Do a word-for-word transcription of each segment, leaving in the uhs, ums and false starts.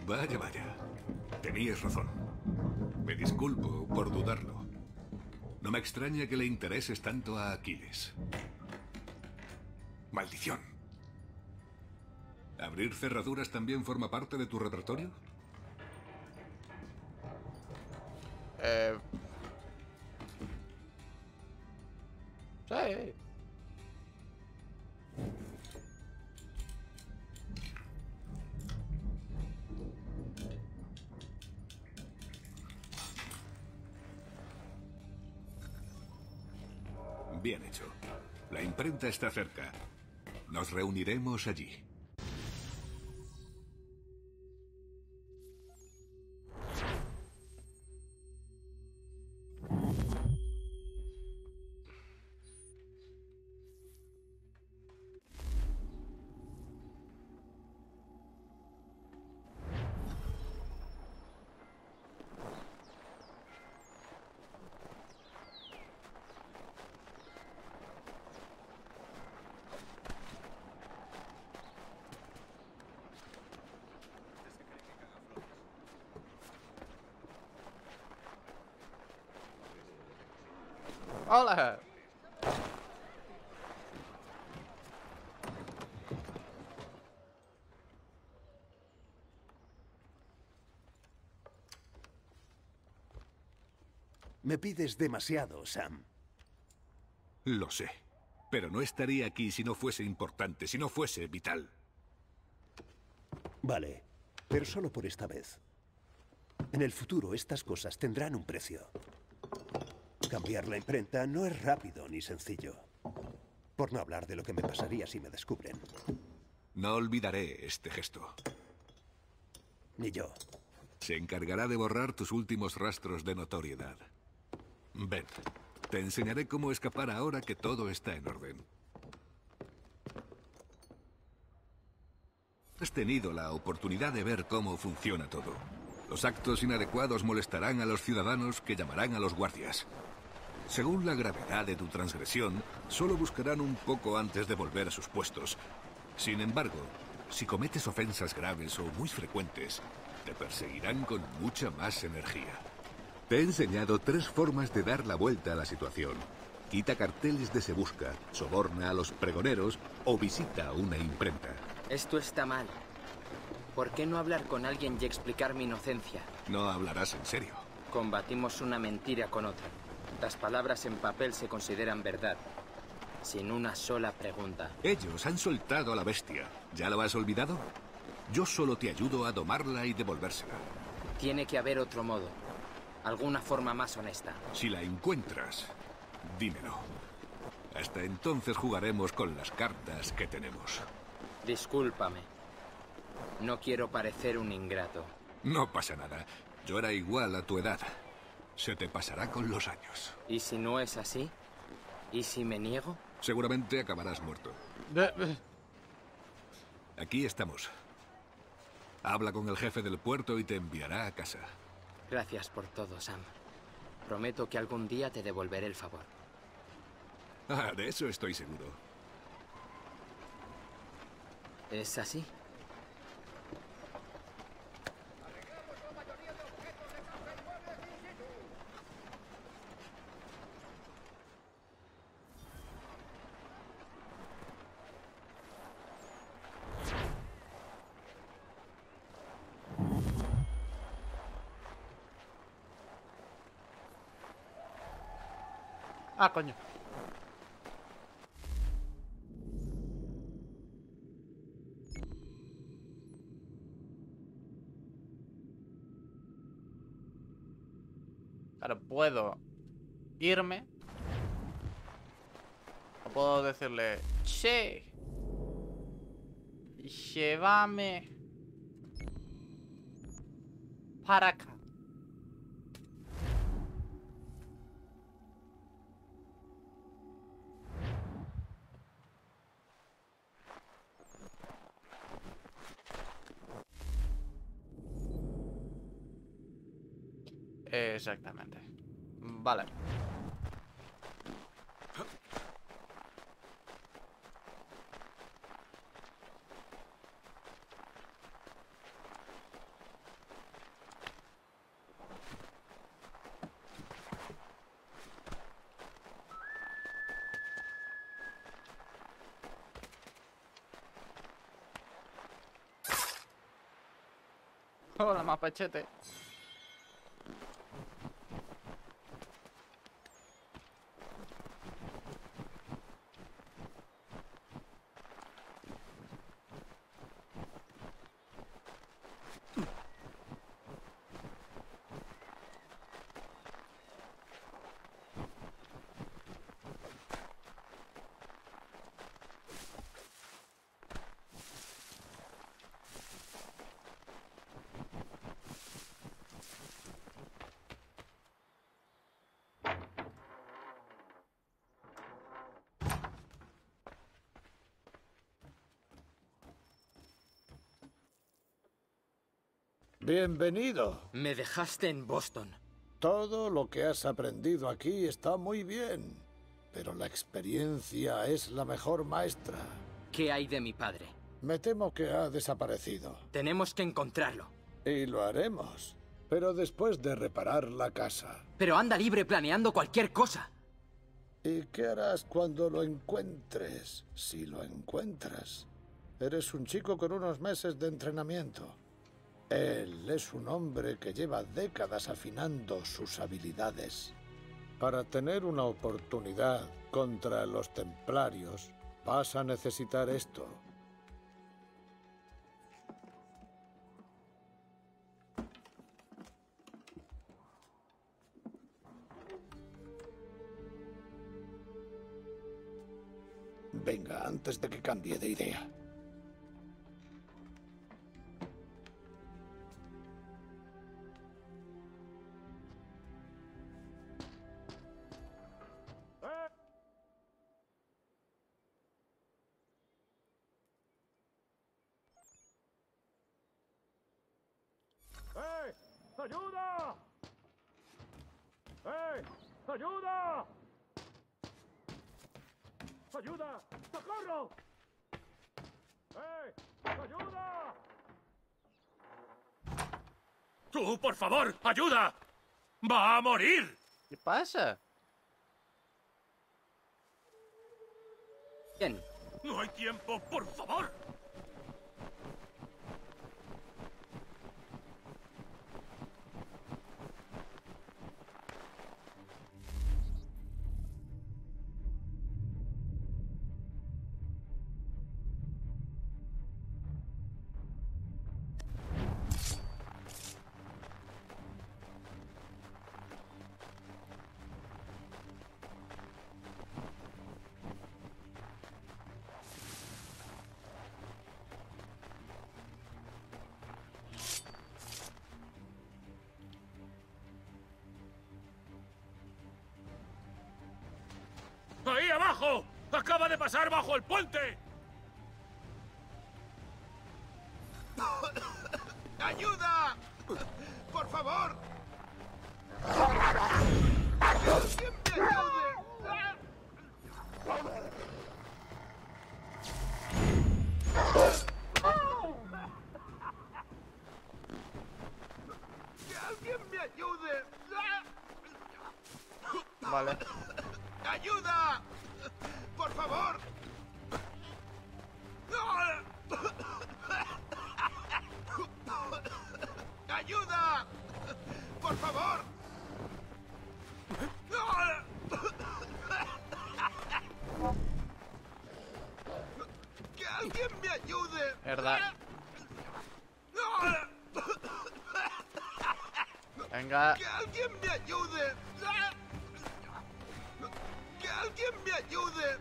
Vaya, vaya. Tenías razón. Me disculpo por dudarlo. No me extraña que le intereses tanto a Aquiles. ¡Maldición! ¿Abrir cerraduras también forma parte de tu repertorio? Eh... Sí. Bien hecho. La imprenta está cerca. Nos reuniremos allí. Hola. Me pides demasiado, Sam. Lo sé. Pero no estaría aquí si no fuese importante, si no fuese vital. Vale, pero solo por esta vez. En el futuro estas cosas tendrán un precio. Cambiar la imprenta no es rápido ni sencillo. Por no hablar de lo que me pasaría si me descubren. No olvidaré este gesto. Ni yo. Se encargará de borrar tus últimos rastros de notoriedad. Ven, te enseñaré cómo escapar ahora que todo está en orden. Has tenido la oportunidad de ver cómo funciona todo. Los actos inadecuados molestarán a los ciudadanos que llamarán a los guardias. Según la gravedad de tu transgresión, solo buscarán un poco antes de volver a sus puestos. Sin embargo, si cometes ofensas graves o muy frecuentes, te perseguirán con mucha más energía. Te he enseñado tres formas de dar la vuelta a la situación. Quita carteles de Se Busca, soborna a los pregoneros o visita una imprenta. Esto está mal. ¿Por qué no hablar con alguien y explicar mi inocencia? No hablarás en serio. Combatimos una mentira con otra. Las palabras en papel se consideran verdad, sin una sola pregunta. Ellos han soltado a la bestia. ¿Ya lo has olvidado? Yo solo te ayudo a domarla y devolvérsela. Tiene que haber otro modo. Alguna forma más honesta. Si la encuentras, dímelo. Hasta entonces jugaremos con las cartas que tenemos. Discúlpame. No quiero parecer un ingrato. No pasa nada. Yo era igual a tu edad. Se te pasará con los años. ¿Y si no es así? ¿Y si me niego? Seguramente acabarás muerto. Aquí estamos. Habla con el jefe del puerto y te enviará a casa. Gracias por todo, Sam. Prometo que algún día te devolveré el favor. Ah, de eso estoy seguro. ¿Es así? Ah, coño. Claro, puedo irme. O puedo decirle, che, llévame para acá. Exactamente. Vale. Hola, mapachete. Bienvenido. Me dejaste en Boston. Todo lo que has aprendido aquí está muy bien, pero la experiencia es la mejor maestra. ¿Qué hay de mi padre? Me temo que ha desaparecido. Tenemos que encontrarlo. Y lo haremos, pero después de reparar la casa. Pero anda libre planeando cualquier cosa. ¿Y qué harás cuando lo encuentres? Si lo encuentras. Eres un chico con unos meses de entrenamiento. Él es un hombre que lleva décadas afinando sus habilidades. Para tener una oportunidad contra los templarios, vas a necesitar esto. Venga, antes de que cambie de idea. ¡Eh! ¡Ayuda! ¡Eh! ¡Ayuda! ¡Ayuda! ¡Socorro! ¡Eh! ¡Ayuda! ¡Tú, por favor! ¡Ayuda! ¡Va a morir! ¿Qué pasa? Bien. ¡No hay tiempo! ¡Por favor! ¡Ahí abajo! ¡Acaba de pasar bajo el puente! ¡Ayuda! ¡Por favor! ¡Alguien me ayude! ¡Que alguien me ayude! Vale. ¡Ayuda! ¡Por favor! ¡Ayuda! ¡Por favor! ¡Que alguien me ayude! Verdad. Venga. ¡Que alguien me ayude! ¡Que alguien me ayude!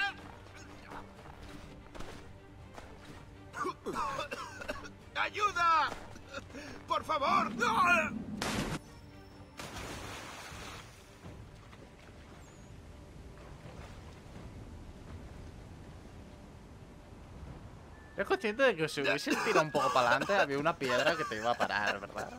¡Ayuda! ¡Por favor! Es consciente de que si hubieses tirado un poco para adelante había una piedra que te iba a parar, ¿verdad?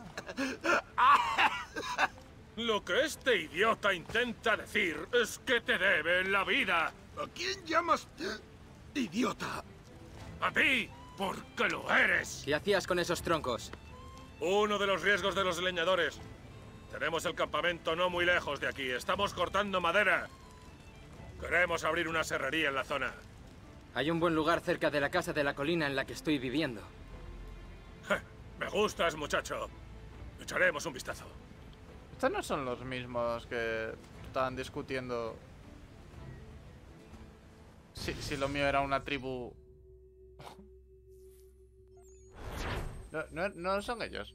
Lo que este idiota intenta decir es que te debe la vida. ¿A quién llamas idiota? A ti, porque lo eres. ¿Qué hacías con esos troncos? Uno de los riesgos de los leñadores. Tenemos el campamento no muy lejos de aquí. Estamos cortando madera. Queremos abrir una serrería en la zona. Hay un buen lugar cerca de la casa de la colina en la que estoy viviendo. Me gustas, muchacho. Echaremos un vistazo. Estos no son los mismos que estaban discutiendo si, si lo mío era una tribu. No, no, no son ellos.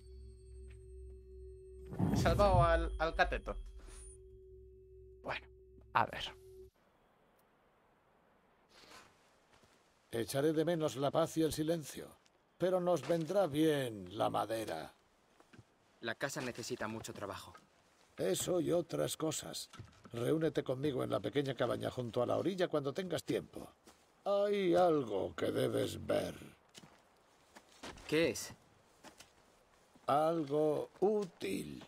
He salvado al, al cateto. Bueno, a ver. Echaré de menos la paz y el silencio, pero nos vendrá bien la madera. La casa necesita mucho trabajo. Eso y otras cosas. Reúnete conmigo en la pequeña cabaña junto a la orilla cuando tengas tiempo. Hay algo que debes ver. ¿Qué es? Algo útil.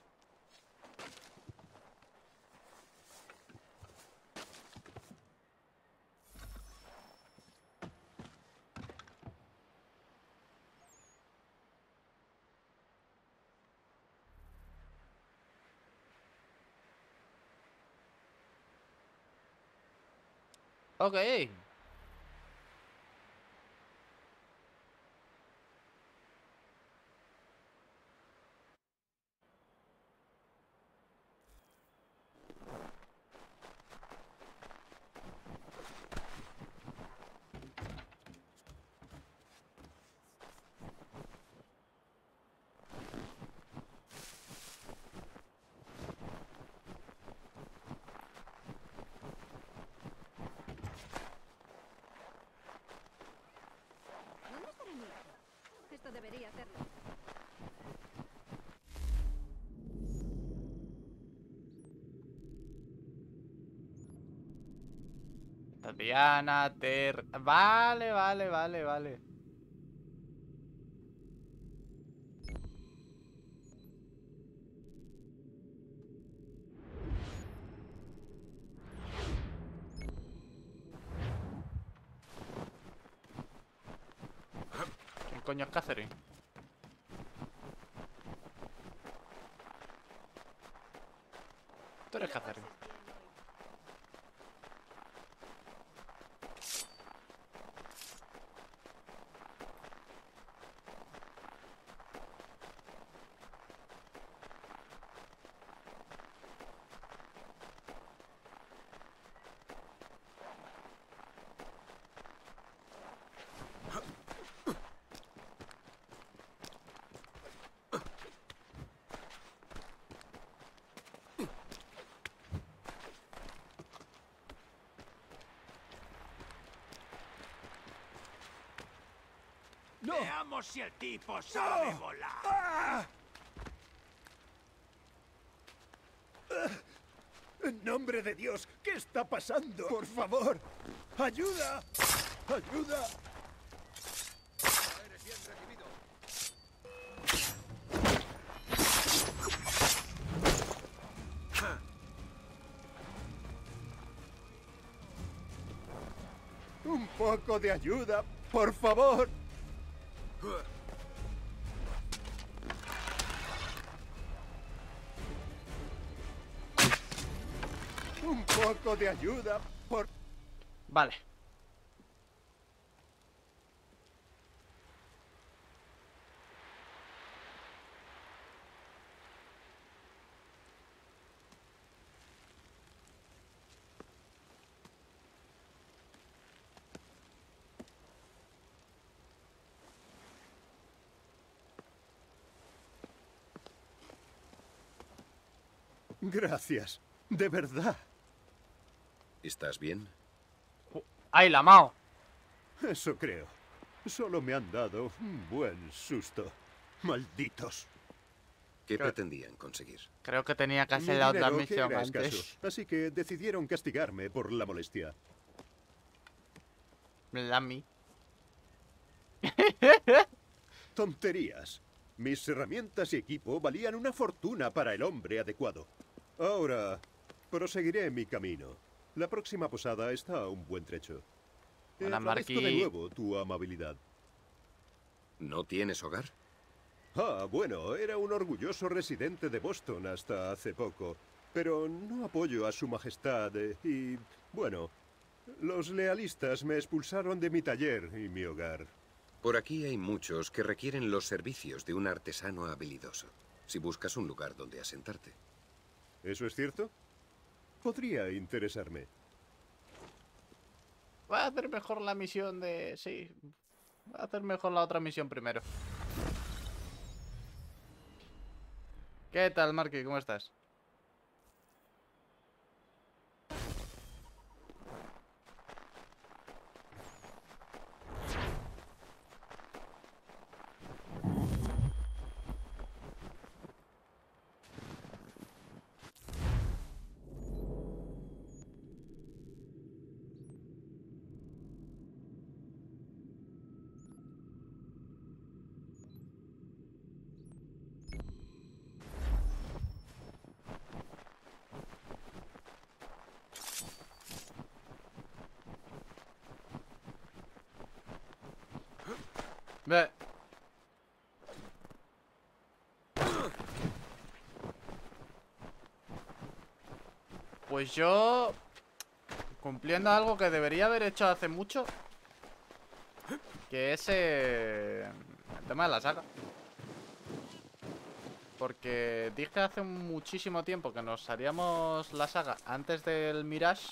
Ok. ¿Dónde estará mi hijo? Esto debería hacerlo. Tatiana, Ter... Vale, vale, vale, vale. ¿Quién coño es Catherine? Tú eres Catherine. Veamos si el tipo sabe volar. En nombre de Dios, ¿qué está pasando? Por favor, ayuda. Ayuda. Eres bien recibido. Un poco de ayuda, por favor. Un poco de ayuda, por... Vale. Gracias, de verdad. ¿Estás bien? ¡Ay, la Mao! Eso creo. Solo me han dado un buen susto. Malditos. ¿Qué Creo- pretendían conseguir? Creo que tenía que Mi hacer la otra dinero, que misión era escaso, antes. así que decidieron castigarme por la molestia. La mi. Tonterías. Mis herramientas y equipo valían una fortuna para el hombre adecuado. Ahora, proseguiré mi camino. La próxima posada está a un buen trecho. Te Hola, agradezco de Marquis. nuevo tu amabilidad. ¿No tienes hogar? Ah, bueno, era un orgulloso residente de Boston hasta hace poco. Pero no apoyo a su majestad eh, y, bueno, los lealistas me expulsaron de mi taller y mi hogar. Por aquí hay muchos que requieren los servicios de un artesano habilidoso, si buscas un lugar donde asentarte. ¿Eso es cierto? Podría interesarme. Voy a hacer mejor la misión de... Sí. Voy a hacer mejor la otra misión primero. ¿Qué tal, Marky? ¿Cómo estás? Ve. Pues yo... Cumpliendo algo que debería haber hecho hace mucho. Que es eh, el tema de la saga. Porque dije hace muchísimo tiempo que nos haríamos la saga antes del Mirage.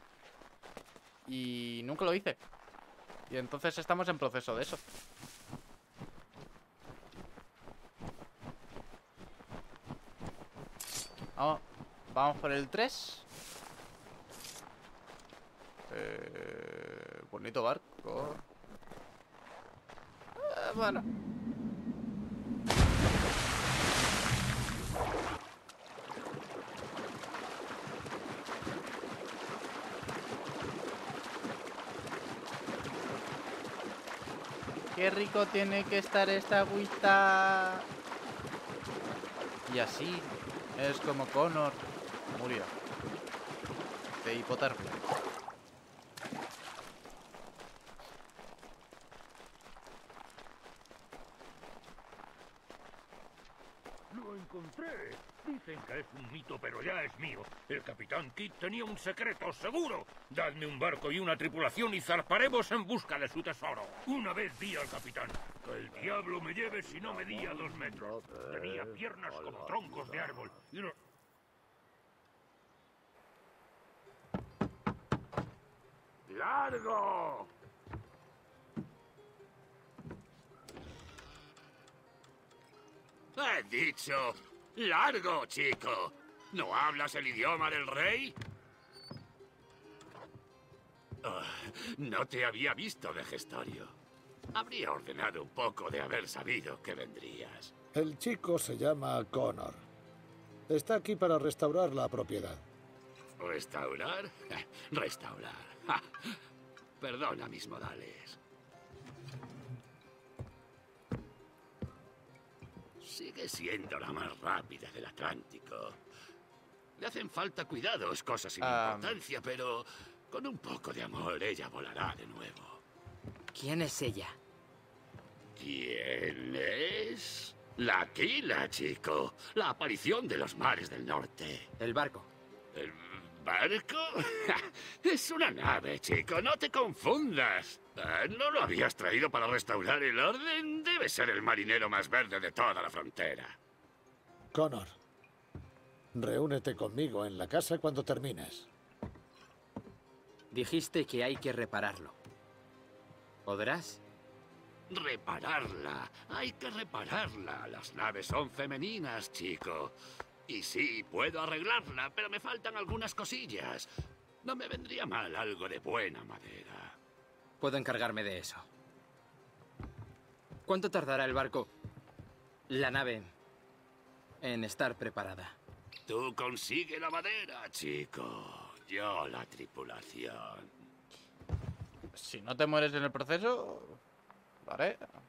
Y nunca lo hice. Y entonces estamos en proceso de eso. Vamos, vamos por el tres. Eh, bonito barco. Eh, bueno. Qué rico tiene que estar esta agüita. Y así es como Connor murió de hipotermia. Lo encontré. Dicen que es un mito, pero ya es mío. El capitán Kidd tenía un secreto seguro. Dadme un barco y una tripulación y zarparemos en busca de su tesoro. Una vez vi al capitán. Que el diablo me lleve si no medía dos metros. Tenía piernas como troncos de árbol. Y no... ¡Largo! He dicho, largo, chico. ¿No hablas el idioma del rey? Oh, no te había visto de gestorio. Habría ordenado un poco de haber sabido que vendrías. El chico se llama Connor. Está aquí para restaurar la propiedad. ¿Restaurar? Restaurar. Ja. Perdona mis modales. Sigue siendo la más rápida del Atlántico. Le hacen falta cuidados, cosas sin Um. importancia, pero con un poco de amor ella volará de nuevo. ¿Quién es ella? ¿Quién es? La Aquila, chico. La aparición de los mares del norte. El barco. ¿El barco? Es una nave, chico. No te confundas. ¿No lo habías traído para restaurar el orden? Debe ser el marinero más verde de toda la frontera. Connor, reúnete conmigo en la casa cuando termines. Dijiste que hay que repararlo. ¿Podrás? Repararla. Hay que repararla. Las naves son femeninas, chico. Y sí, puedo arreglarla, pero me faltan algunas cosillas. No me vendría mal algo de buena madera. Puedo encargarme de eso. ¿Cuánto tardará el barco, la nave, en estar preparada? Tú consigue la madera, chico. Yo la tripulación. Si no te mueres en el proceso, vale.